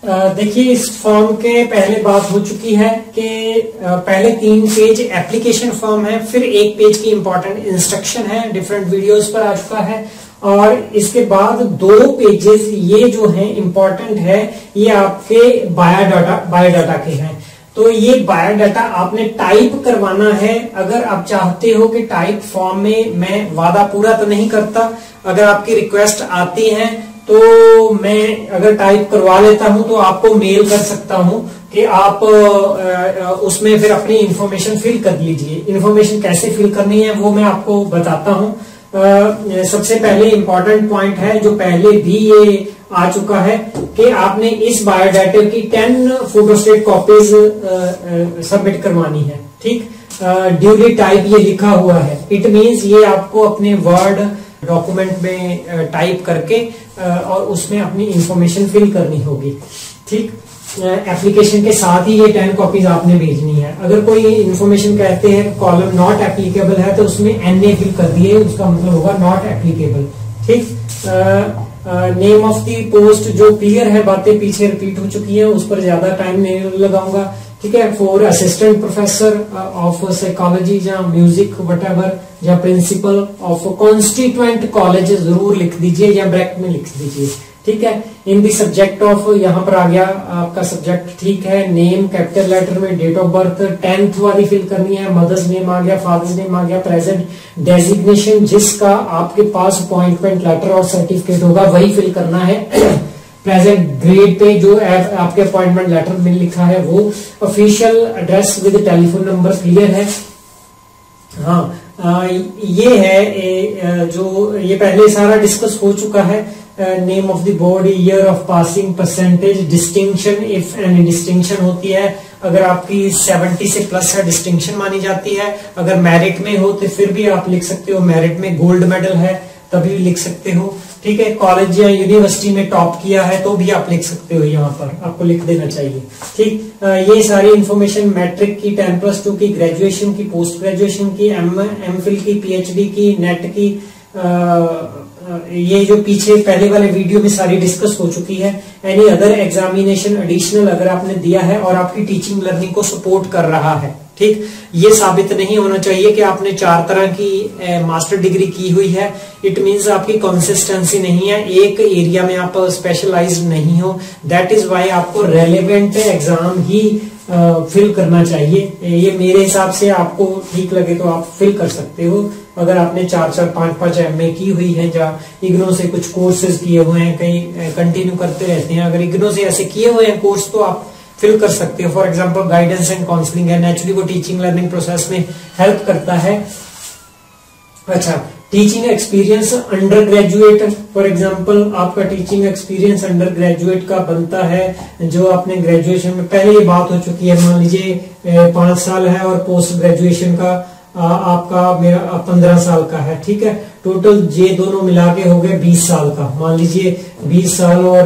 देखिए, इस फॉर्म के पहले बात हो चुकी है कि पहले 3 पेज एप्लीकेशन फॉर्म है, फिर 1 पेज की इंपॉर्टेंट इंस्ट्रक्शन है, डिफरेंट वीडियोस पर आ चुका है, और इसके बाद 2 पेजेस ये जो है इंपॉर्टेंट है, ये आपके बायोडाटा के हैं। तो ये बायोडाटा आपने टाइप करवाना है। अगर आप चाहते हो कि टाइप फॉर्म में, मैं वादा पूरा तो नहीं करता, अगर आपकी रिक्वेस्ट आती है तो मैं अगर टाइप करवा लेता हूं तो आपको मेल कर सकता हूं कि आप उसमें फिर अपनी इंफॉर्मेशन फिल कर लीजिए। इंफॉर्मेशन कैसे फिल करनी है वो मैं आपको बताता हूं। सबसे पहले इंपॉर्टेंट पॉइंट है जो पहले भी ये आ चुका है कि आपने इस बायोडाटा की 10 फोटोस्टेट कॉपीज सबमिट करवानी है। ठीक, ड्यूली टाइप ये लिखा हुआ है। इट मींस ये आपको अपने वर्ड डॉक्यूमेंट में टाइप करके और उसमें अपनी इंफॉर्मेशन फिल करनी होगी। ठीक, एप्लीकेशन के साथ ही ये 10 कॉपीज आपने भेजनी है। अगर कोई इंफॉर्मेशन कहते हैं कॉलम नॉट एप्लीकेबल है तो उसमें NA फिल कर दिए, उसका मतलब होगा नॉट एप्लीकेबल। ठीक, नेम ऑफ दी पोस्ट जो क्लियर है, बातें पीछे रिपीट हो चुकी हैं, उस पर ज्यादा टाइम नहीं लगाऊंगा। ठीक है, for assistant professor of psychology या म्यूजिक वटेवर या प्रिंसिपल ऑफ कॉन्स्टिट्यूएंट कॉलेज जरूर लिख दीजिए या ब्रैकेट में लिख दीजिए। ठीक है, इन दी सब्जेक्ट ऑफ, यहाँ पर आ गया आपका सब्जेक्ट। ठीक है, नेम कैपिटल लेटर में, डेट ऑफ बर्थ 10th वाली फिल करनी है, मदर्स नेम आ गया, फादर्स नेम आ गया, प्रेजेंट डेजिग्नेशन जिसका आपके पास अपॉइंटमेंट लेटर और सर्टिफिकेट होगा वही फिल करना है। प्रेजेंट ग्रेड पे जो आपके अपॉइंटमेंट लेटर में लिखा है वो, official address with telephone number clear है। हाँ, ये है जो ये पहले सारा डिस्कस हो चुका है। Name of the board, year of passing, percentage, distinction, if any distinction होती है, अगर आपकी 70 से प्लस है डिस्टिंक्शन मानी जाती है। अगर मेरिट में हो तो फिर भी आप लिख सकते हो, मेरिट में गोल्ड मेडल है तभी लिख सकते हो। ठीक है, कॉलेज या यूनिवर्सिटी में टॉप किया है तो भी आप लिख सकते हो, यहाँ पर आपको लिख देना चाहिए। ठीक, ये सारी इंफॉर्मेशन मैट्रिक की, 10+2 की, ग्रेजुएशन की, पोस्ट ग्रेजुएशन की, एमफिल की, PhD की, नेट की, ये जो पीछे पहले वाले वीडियो में सारी डिस्कस हो चुकी है। एनी अदर एग्जामिनेशन एडिशनल अगर आपने दिया है और आपकी टीचिंग लर्निंग को सपोर्ट कर रहा है। ठीक, ये साबित नहीं होना चाहिए कि आपने 4 तरह की मास्टर डिग्री की हुई है। इट मींस आपकी कंसिस्टेंसी नहीं है, एक एरिया में आप स्पेशलाइज्ड नहीं हो। दैट इज वाई आपको रेलेवेंट एग्जाम ही फिल करना चाहिए। ये मेरे हिसाब से, आपको ठीक लगे तो आप फिल कर सकते हो। अगर आपने 4-4, 5-5 MA की हुई है, या इग्नो से कुछ कोर्सेज किए हुए हैं, कहीं कंटिन्यू करते रहते हैं, अगर इग्नो से ऐसे किए हुए हैं कोर्स तो आप फिल कर सकते हो। For example guidance and counselling है, नेचुरली वो टीचिंग लर्निंग प्रोसेस में हेल्प करता है। अच्छा, teaching experience undergraduate, for example आपका टीचिंग एक्सपीरियंस अंडर ग्रेजुएट का बनता है, जो आपने ग्रेजुएशन में, पहले ये बात हो चुकी है, मान लीजिए 5 साल है और पोस्ट ग्रेजुएशन का आपका मेरा 15 साल का है। ठीक है, टोटल ये दोनों मिला के हो गए 20 साल का। मान लीजिए 20 साल और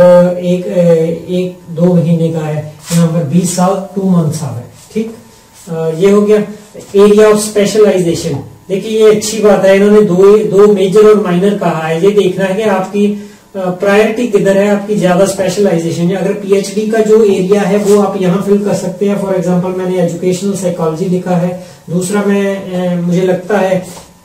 एक 2 महीने का है, यहाँ पर 20 साल 2 मंथ्स आ गए। ठीक, ये हो गया। एरिया ऑफ स्पेशलाइजेशन, देखिए ये अच्छी बात है, इन्होंने दो मेजर और माइनर कहा है। ये देखना है कि आपकी प्रायोरिटी किधर है, आपकी ज्यादा स्पेशलाइजेशन है। अगर PhD का जो एरिया है वो आप यहाँ फिल कर सकते हैं। फॉर एग्जांपल मैंने एजुकेशनल साइकोलॉजी लिखा है। दूसरा मुझे लगता है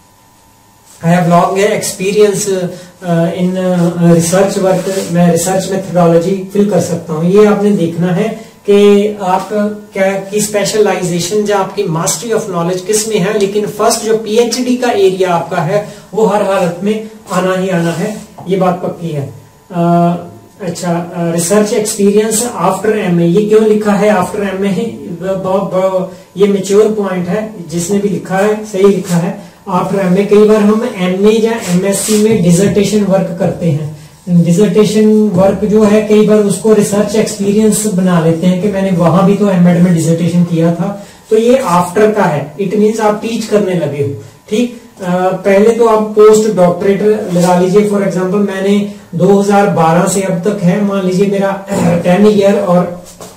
I have long experience in research work, मैं रिसर्च मेथोडोलॉजी फिल कर सकता हूँ। ये आपने देखना है कि आप क्या की स्पेशलाइजेशन या आपकी मास्टरी ऑफ नॉलेज किस में है। लेकिन फर्स्ट जो PhD का एरिया आपका है वो हर हालत में आना ही आना है, ये बात पक्की है। अच्छा, रिसर्च एक्सपीरियंस आफ्टर MA, ये क्यों लिखा है आफ्टर MA? ये मेच्योर पॉइंट है, जिसने भी लिखा है सही लिखा है आफ्टर MA। कई बार हम MA या MSc में डिसर्टेशन वर्क करते हैं। डिसर्टेशन वर्क जो है कई बार उसको रिसर्च एक्सपीरियंस बना लेते हैं कि मैंने वहां भी तो एमएड में डिसर्टेशन किया था, तो ये आफ्टर का है। इट मींस आप टीच करने लगे हो। ठीक, पहले तो आप पोस्ट डॉक्टरेट लगा लीजिए। फॉर एग्जांपल मैंने 2012 से अब तक है, मान लीजिए मेरा 10 ईयर और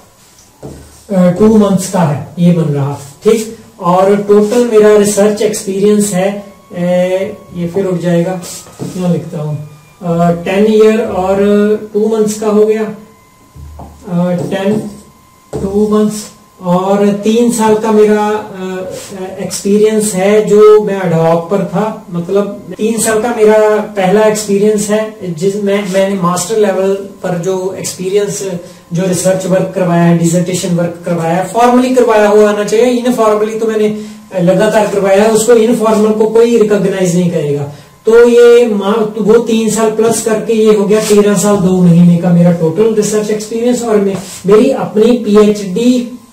2 मंथ्स का है, ये बन रहा। ठीक, और टोटल मेरा रिसर्च एक्सपीरियंस है, ये फिर उठ जाएगा, क्या लिखता हूं, 10 ईयर और 2 मंथ्स का हो गया। 2 months और 3 साल का मेरा एक्सपीरियंस है जो मैं एडहॉक पर था। मतलब 3 साल का मेरा पहला एक्सपीरियंस है जिसमें मैंने मास्टर लेवल पर जो एक्सपीरियंस जो रिसर्च वर्क करवाया है, डिसर्टेशन वर्क करवाया है, फॉर्मली करवाया हुआ आना चाहिए। इनफॉर्मली तो मैंने लगातार करवाया है, उसको इनफॉर्मल को कोई रिकॉग्नाइज नहीं करेगा। तो ये वो 3 साल प्लस करके ये हो गया 13 साल 2 महीने का मेरा टोटल रिसर्च एक्सपीरियंस। और मेरी अपनी पीएचडी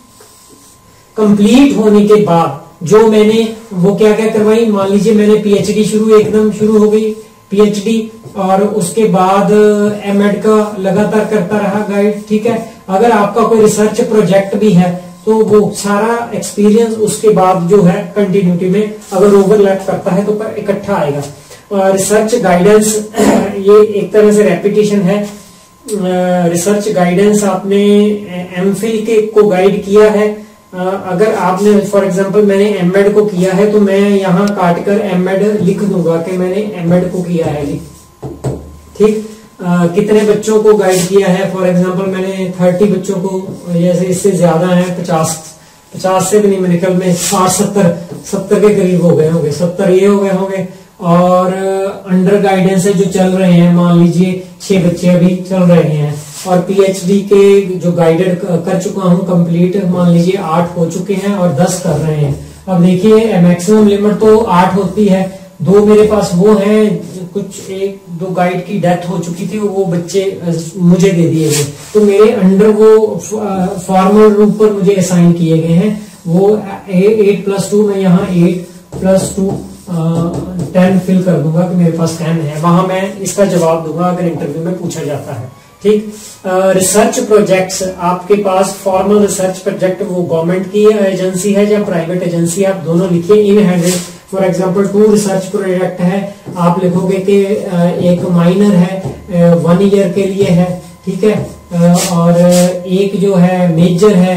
कंप्लीट होने के बाद जो मैंने वो क्या क्या करवाई, मान लीजिए मैंने पीएचडी एकदम शुरू हो गई पीएचडी, और उसके बाद एमएड का लगातार करता रहा गाइड। ठीक है, अगर आपका कोई रिसर्च प्रोजेक्ट भी है तो वो सारा एक्सपीरियंस उसके बाद जो है कंटिन्यूटी में अगर ओवरलैप करता है तो इकट्ठा आएगा। रिसर्च गाइडेंस ये एक तरह से रेपिटेशन है। रिसर्च गाइडेंस आपने एमफिल के को गाइड किया है। अगर आपने फॉर एग्जांपल मैंने एमएड को किया है तो मैं यहाँ काटकर एमएड लिख दूंगा कि मैंने एमएड को किया है। ठीक, कितने बच्चों को गाइड किया है, फॉर एग्जांपल मैंने 30 बच्चों को, जैसे इससे ज्यादा है 50 से भी नहीं, मेरे ख्याल में 60-70 के करीब हो गए होंगे, 70 ये हो गए होंगे। और अंडर गाइडेंस है जो चल रहे हैं, मान लीजिए 6 बच्चे अभी चल रहे हैं। और पीएचडी के जो गाइडेड कर चुका हूं कंप्लीट, मान लीजिए 8 हो चुके हैं और 10 कर रहे हैं। अब देखिए मैक्सिमम लिमिट तो 8 होती है, 2 मेरे पास वो हैं, कुछ 1-2 गाइड की डेथ हो चुकी थी, वो बच्चे मुझे दे दिए गए, तो मेरे अंडर वो फॉर्मल रूप पर मुझे असाइन किए गए हैं। वो 8+2 में यहाँ 8+2 10 फिल कर दूंगा कि मेरे पास 10 है, वहां मैं इसका जवाब दूंगा अगर इंटरव्यू में पूछा जाता है। ठीक, रिसर्च प्रोजेक्ट्स आपके पास, फॉर्मल रिसर्च प्रोजेक्ट वो गवर्नमेंट की एजेंसी है या प्राइवेट एजेंसी, आप दोनों लिखिए in handed. For example 2 research project है, आप लिखोगे कि एक माइनर है 1 ईयर के लिए है, ठीक है, और एक जो है मेजर है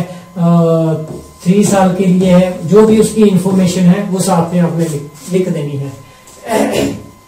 3 साल के लिए है। जो भी उसकी इंफॉर्मेशन है वो साथ में आपने लिख देनी है।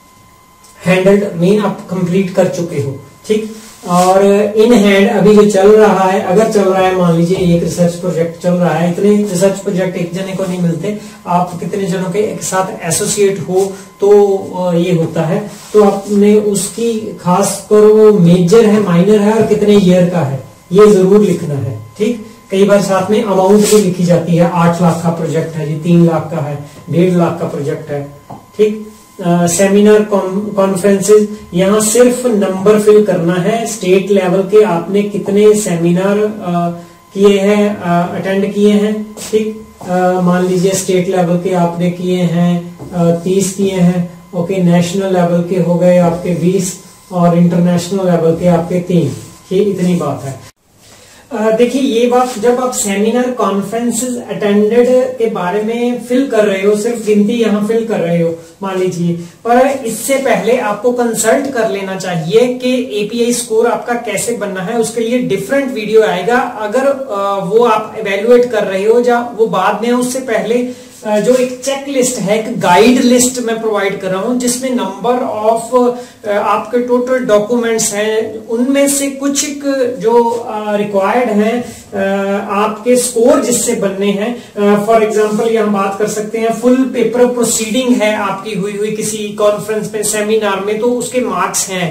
हैंडल्ड मीन आप कंप्लीट कर चुके हो। ठीक, और इन हैंड अभी जो चल रहा है, अगर चल रहा है, मान लीजिए एक रिसर्च प्रोजेक्ट चल रहा है, इतने रिसर्च प्रोजेक्ट एक जने को नहीं मिलते, आप कितने जनों के एक साथ एसोसिएट हो तो ये होता है। तो आपने उसकी खास कर वो मेजर है, माइनर है और कितने ईयर का है ये जरूर लिखना है। ठीक, कई बार साथ में अमाउंट भी लिखी जाती है, 8 लाख का प्रोजेक्ट है जी, 3 लाख का है, 1.5 लाख का प्रोजेक्ट है। ठीक, सेमिनार कॉन्फ्रेंसेस, यहाँ सिर्फ नंबर फिल करना है, स्टेट लेवल के आपने कितने सेमिनार किए हैं, अटेंड किए हैं। ठीक, मान लीजिए स्टेट लेवल के आपने किए हैं 30 किए हैं, ओके, नेशनल लेवल के हो गए आपके 20 और इंटरनेशनल लेवल के आपके 3। ये इतनी बात है। देखिए ये बात, जब आप सेमिनार कॉन्फ्रेंसेस अटेंडेड के बारे में फिल कर रहे हो, सिर्फ गिनती यहाँ फिल कर रहे हो मान लीजिए, पर इससे पहले आपको कंसल्ट कर लेना चाहिए कि एपीआई स्कोर आपका कैसे बनना है। उसके लिए डिफरेंट वीडियो आएगा, अगर वो आप एवेल्युएट कर रहे हो या वो बाद में, उससे पहले जो एक चेक लिस्ट है, एक गाइड लिस्ट मैं प्रोवाइड कर रहा हूं जिसमें नंबर ऑफ आपके टोटल डॉक्यूमेंट्स हैं, उनमें से कुछ जो रिक्वायर्ड हैं आपके स्कोर जिससे बनने हैं। फॉर एग्जांपल यहाँ बात कर सकते हैं, फुल पेपर प्रोसीडिंग है आपकी हुई किसी कॉन्फ्रेंस में, सेमिनार में, तो उसके मार्क्स हैं।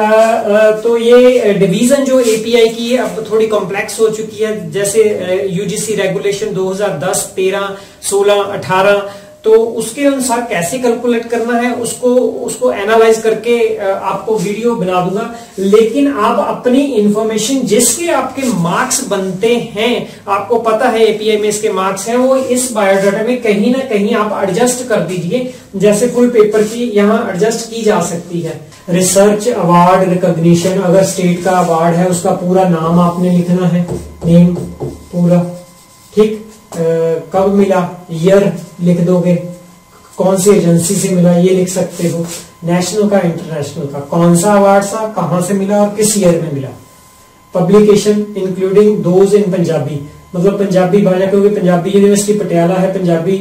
तो ये डिवीजन जो एपीआई की है अब थोड़ी कॉम्प्लेक्स हो चुकी है, जैसे यूजीसी रेगुलेशन 2010, 13, 16, 18, तो उसके अनुसार कैसे कैलकुलेट करना है उसको एनालाइज करके आपको वीडियो बना दूंगा। लेकिन आप अपनी इंफॉर्मेशन, जिसके आपके मार्क्स बनते हैं, आपको पता है एपीआई में इसके मार्क्स हैं, वो इस बायोडाटा में कहीं ना कहीं आप एडजस्ट कर दीजिए, जैसे फुल पेपर की यहाँ एडजस्ट की जा सकती है। रिसर्च अवार्ड रिकॉग्निशन, अगर स्टेट का अवार्ड है उसका पूरा नाम आपने लिखना है, नेम पूरा। ठीक, कब मिला, ईयर लिख दोगे, कौन सी एजेंसी से मिला ये लिख सकते हो, नेशनल का इंटरनेशनल का, कौन सा अवार्ड था, कहां से मिला और किस ईयर में मिला। Publication including those in Punjabi, मतलब पंजाबी भाषा, क्योंकि पंजाबी यूनिवर्सिटी पटियाला है, पंजाबी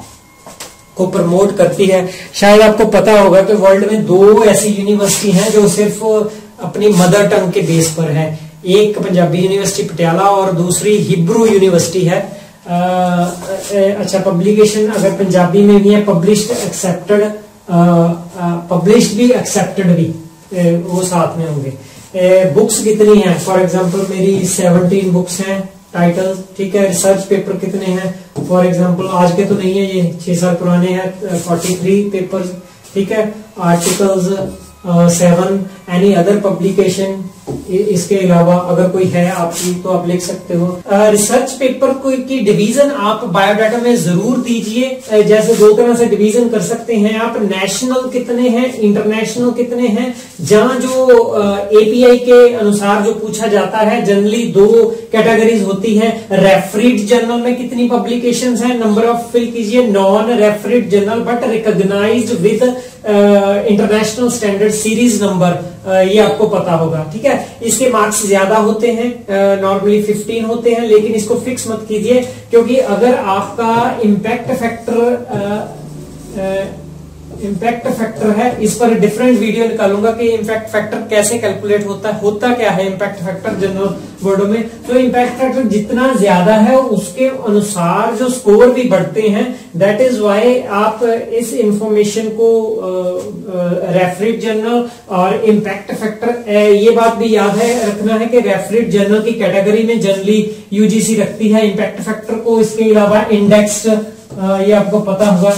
को प्रमोट करती है। शायद आपको पता होगा कि वर्ल्ड में 2 ऐसी यूनिवर्सिटी हैं जो सिर्फ अपनी मदर टंग के बेस पर है, एक पंजाबी यूनिवर्सिटी पटियाला और दूसरी हिब्रू यूनिवर्सिटी है। अच्छा, पब्लिकेशन अगर पंजाबी में भी है, पब्लिश्ड एक्सेप्टेड, पब्लिश्ड भी एक्सेप्टेड भी वो साथ में होंगे। बुक्स कितनी है, फॉर एग्जांपल मेरी 17 बुक्स हैं टाइटल, ठीक है। रिसर्च पेपर कितने हैं, फॉर एग्जांपल आज के तो नहीं है, ये 6 साल पुराने हैं, 43 पेपर्स, ठीक है। आर्टिकल्स 7, एनी अदर पब्लिकेशन, इसके अलावा अगर कोई है आपकी तो आप लिख सकते हो। रिसर्च पेपर की डिवीजन आप बायोडाटा में जरूर दीजिए। जैसे 2 तरह से डिवीजन कर सकते हैं आप, नेशनल कितने हैं, इंटरनेशनल कितने हैं। जहां जो एपीआई के अनुसार जो पूछा जाता है, जनरली 2 कैटेगरीज होती है। रेफरीड जर्नल में कितनी पब्लिकेशंस हैं, नंबर ऑफ फिल कीजिए। Non refereed journal but recognised with international standard series number, ये आपको पता होगा, ठीक है। इसके मार्क्स ज्यादा होते हैं, नॉर्मली 15 होते हैं, लेकिन इसको फिक्स मत कीजिए, क्योंकि अगर आपका इम्पैक्ट फैक्टर है, इस पर डिफरेंट वीडियो निकालूंगा कि इम्पैक्ट फैक्टर कैसे कैलकुलेट होता क्या है इम्पैक्ट फैक्टर जनरल वर्डों में। तो इम्पैक्ट फैक्टर जितना ज्यादा है उसके अनुसार जो स्कोर भी बढ़ते हैं। दैट इज वाई आप इस इंफॉर्मेशन को रेफरेड जर्नल और इम्पैक्ट फैक्टर, ये बात भी याद है रखना है कि रेफरेड जर्नल की कैटेगरी में जनरली यूजीसी रखती है इम्पैक्ट फैक्टर को। इसके अलावा इंडेक्स्ड, ये आपको पता होगा,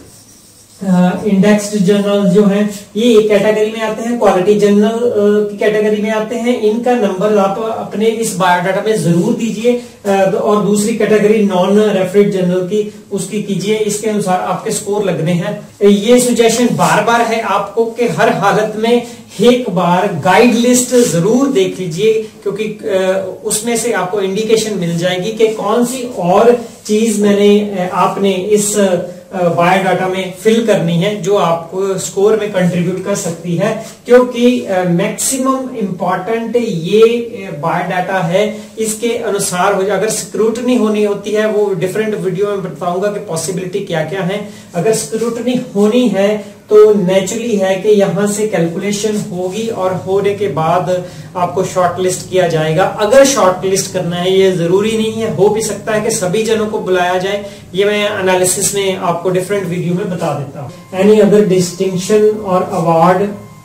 इंडेक्स्ड जर्नल जो हैं ये कैटेगरी में आते हैं, क्वालिटी जर्नल की कैटेगरी में आते हैं। इनका नंबर आप अपने इस बायोडाटा में जरूर दीजिए। और दूसरी कैटेगरी नॉन रेफरेड जर्नल की, उसकी कीजिए, इसके अनुसार आपके स्कोर लगने हैं। ये सुजेशन बार बार है आपको कि हर हालत में एक बार गाइड लिस्ट जरूर देख लीजिए, क्योंकि उसमें से आपको इंडिकेशन मिल जाएगी कि कौन सी और चीज आपने इस बायोडाटा में फिल करनी है जो आपको स्कोर में कंट्रीब्यूट कर सकती है। क्योंकि मैक्सिमम इंपॉर्टेंट ये बायोडाटा है, इसके अनुसार हो जाए। अगर स्क्रूटनी होनी होती है, वो डिफरेंट वीडियो में बताऊंगा कि पॉसिबिलिटी क्या क्या है। अगर स्क्रूटनी होनी है तो नेचुरली है कि यहां से कैलकुलेशन होगी और होने के बाद आपको शॉर्ट लिस्ट किया जाएगा। अगर शॉर्ट लिस्ट करना है, ये जरूरी नहीं है, हो भी सकता है कि सभी जनों को बुलाया जाए। ये मैं एनालिसिस में आपको डिफरेंट वीडियो में बता देता हूँ। एनी अदर डिस्टिंक्शन और अवार्ड,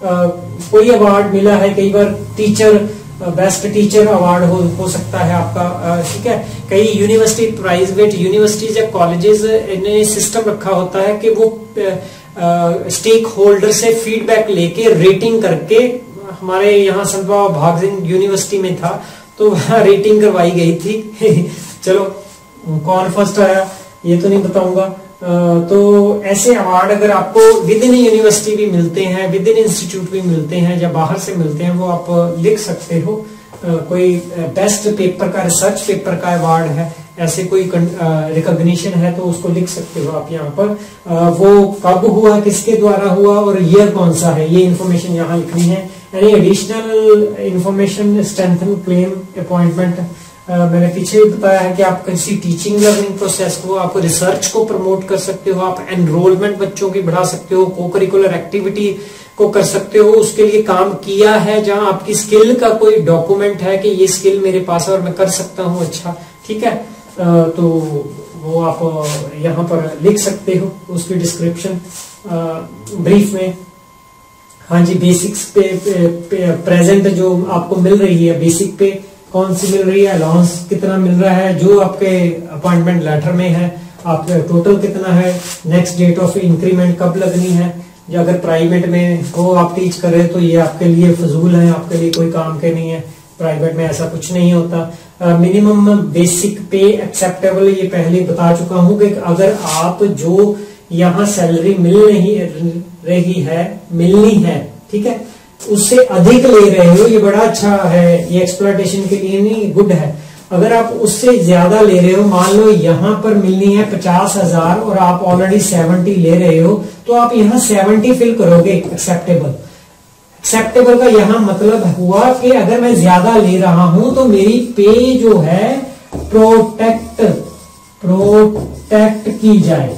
कोई अवार्ड मिला है, कई बार टीचर बेस्ट टीचर अवार्ड हो सकता है आपका, ठीक है। कई यूनिवर्सिटी, प्राइवेट यूनिवर्सिटीज या कॉलेजेस ने सिस्टम रखा होता है कि वो स्टेक होल्डर से फीडबैक लेके रेटिंग करके, हमारे यहाँ संत बाबा भाग सिंह यूनिवर्सिटी में था तो वहां रेटिंग करवाई गई थी। चलो कौन फर्स्ट आया ये तो नहीं बताऊंगा। तो ऐसे अवार्ड अगर आपको विद इन यूनिवर्सिटी भी मिलते हैं, विद इन इंस्टीट्यूट भी मिलते हैं या बाहर से मिलते हैं, वो आप लिख सकते हो। कोई बेस्ट पेपर का, रिसर्च पेपर का अवार्ड है, ऐसे कोई रिकॉग्निशन है तो उसको लिख सकते हो आप यहाँ पर। वो कब हुआ, किसके द्वारा हुआ और ईयर कौन सा है, ये इन्फॉर्मेशन यहाँ लिखनी है। Any additional information, strengthen claim, appointment, मैंने पीछे भी बताया है कि आप किसी टीचिंग लर्निंग प्रोसेस को, आप रिसर्च को प्रमोट कर सकते हो, आप एनरोलमेंट बच्चों की बढ़ा सकते हो, को करिकुलर एक्टिविटी को कर सकते हो, उसके लिए काम किया है, जहां आपकी स्किल का कोई डॉक्यूमेंट है कि ये स्किल मेरे पास है और मैं कर सकता हूं, अच्छा, ठीक है। तो वो आप यहाँ पर लिख सकते हो, उसकी डिस्क्रिप्शन ब्रीफ में। हाँ जी, बेसिक्स पे प्रेजेंट जो आपको मिल रही है, बेसिक पे कौन सी मिल रही है, अलाउंस कितना मिल रहा है, जो आपके अपॉइंटमेंट लेटर में है, आपका टोटल कितना है, नेक्स्ट डेट ऑफ इंक्रीमेंट कब लगनी है। या अगर प्राइवेट में हो आप टीच कर रहे तो ये आपके लिए फजूल है, आपके लिए कोई काम के नहीं है। प्राइवेट में ऐसा कुछ नहीं होता। मिनिमम बेसिक पे एक्सेप्टेबल, ये पहले बता चुका हूं कि अगर आप जो यहाँ सैलरी मिलनी है, ठीक है, उससे अधिक ले रहे हो, ये बड़ा अच्छा है, ये एक्सप्लॉयटेशन के लिए नहीं, गुड है। अगर आप उससे ज्यादा ले रहे हो, मान लो यहाँ पर मिलनी है 50,000 और आप ऑलरेडी 70 ले रहे हो, तो आप यहाँ 70 फिल करोगे एक्सेप्टेबल। एक्सेप्टेबल का यहाँ मतलब हुआ कि अगर मैं ज्यादा ले रहा हूं तो मेरी पे जो है प्रोटेक्ट की जाए,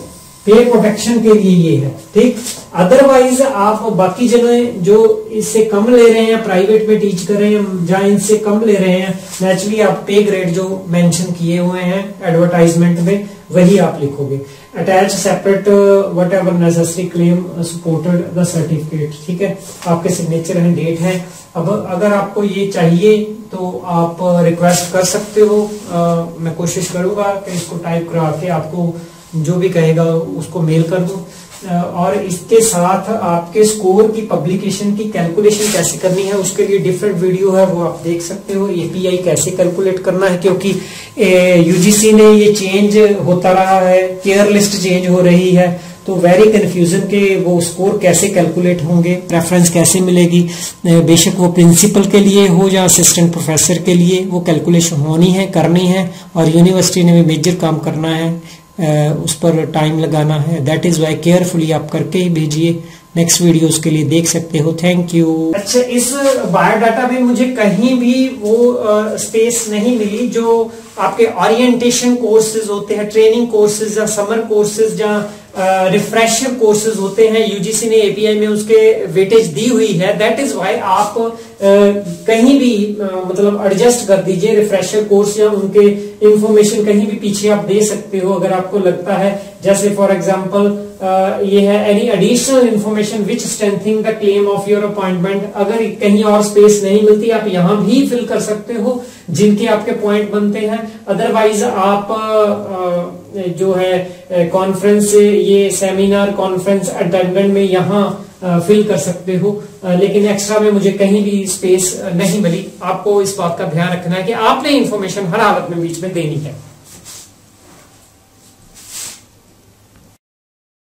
पे प्रोटेक्शन के लिए ये है, ठीक। अदरवाइज आप बाकी जगह जो इससे कम ले रहे हैं, प्राइवेट में टीच कर रहे हैं, जहां इनसे कम ले रहे हैं, नेचुरली आप पे ग्रेड जो मेंशन किए हुए हैं एडवर्टाइजमेंट में वही आप लिखोगे। Attach separate whatever necessary claim supported the certificate, ठीक है, आपके सिग्नेचर है, डेट है। अब अगर आपको ये चाहिए तो आप रिक्वेस्ट कर सकते हो। मैं कोशिश करूंगा कि इसको टाइप करा के आपको जो भी कहेगा उसको मेल कर दूं। और इसके साथ आपके स्कोर की पब्लिकेशन की कैलकुलेशन कैसे करनी है उसके लिए डिफरेंट वीडियो है, वो आप देख सकते हो। एपीआई कैसे कैलकुलेट करना है, क्योंकि यूजीसी ने ये चेंज होता रहा है, केयर लिस्ट चेंज हो रही है, तो वेरी कंफ्यूजन के वो स्कोर कैसे कैलकुलेट होंगे, रेफरेंस कैसे मिलेगी, बेशक वो प्रिंसिपल के लिए हो या असिस्टेंट प्रोफेसर के लिए, वो कैलकुलेशन होनी है, करनी है। और यूनिवर्सिटी ने भी मेजर काम करना है, उस पर टाइम लगाना है। दैट इज वाई केयरफुली आप करके ही भेजिए। नेक्स्ट वीडियोस के लिए देख सकते हो। Thank you. अच्छा, इस बायोडाटा में मुझे कहीं भी वो स्पेस नहीं मिली जो आपके ओरिएंटेशन कोर्सेज होते हैं, ट्रेनिंग कोर्सेज या समर कोर्सेज या रिफ्रेशर कोर्सेज होते हैं, यूजीसी ने एपीआई में उसके वेटेज दी हुई है। दैट इज वाई आप कहीं भी मतलब एडजस्ट कर दीजिए रिफ्रेशर कोर्स या उनके इंफॉर्मेशन कहीं भी पीछे आप दे सकते हो अगर आपको लगता है। जैसे फॉर एग्जांपल ये है any additional information which strengthening the claim of your appointment. अगर कहीं और स्पेस नहीं मिलती आप यहां भी फिल कर सकते हो जिनके आपके पॉइंट बनते हैं। अदरवाइज आप जो है कॉन्फ्रेंस, ये सेमिनार कॉन्फ्रेंस अटेंडेंट में यहाँ फिल कर सकते हो, लेकिन एक्स्ट्रा में मुझे कहीं भी स्पेस नहीं मिली। आपको इस बात का ध्यान रखना है कि आपने इंफॉर्मेशन हर हालत में बीच में देनी है।